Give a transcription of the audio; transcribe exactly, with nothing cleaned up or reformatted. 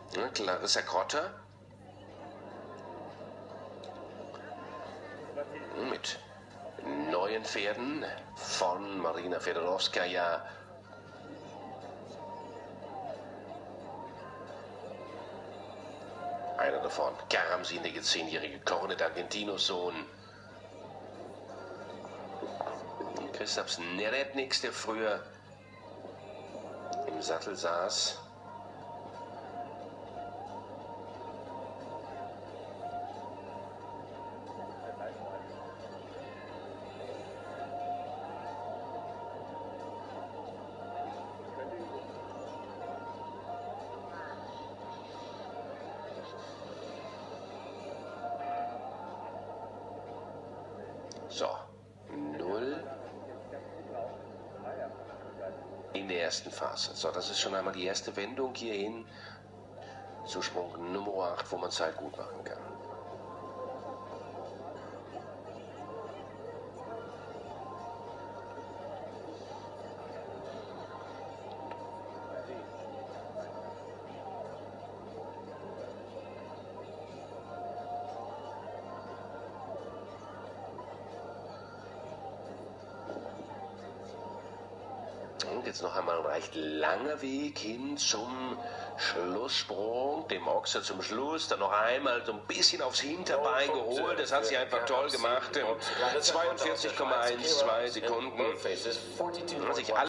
Ja, Clarissa Grotter. Mit neuen Pferden von Marina Fedorowskaja. Einer davon, Karamsin, der jetzt zehnjährige Cornet Argentinos Sohn. Kristaps Neretniks, der früher im Sattel saß. So, null in der ersten Phase. So, das ist schon einmal die erste Wendung hierhin zu Sprung Nummer acht, wo man Zeit gut machen kann. Und jetzt noch einmal ein recht langer Weg hin zum Schlusssprung, dem Ochser zum Schluss, dann noch einmal so ein bisschen aufs Hinterbein geholt, das hat sie einfach toll gemacht, zweiundvierzig Komma zwölf Sekunden, sich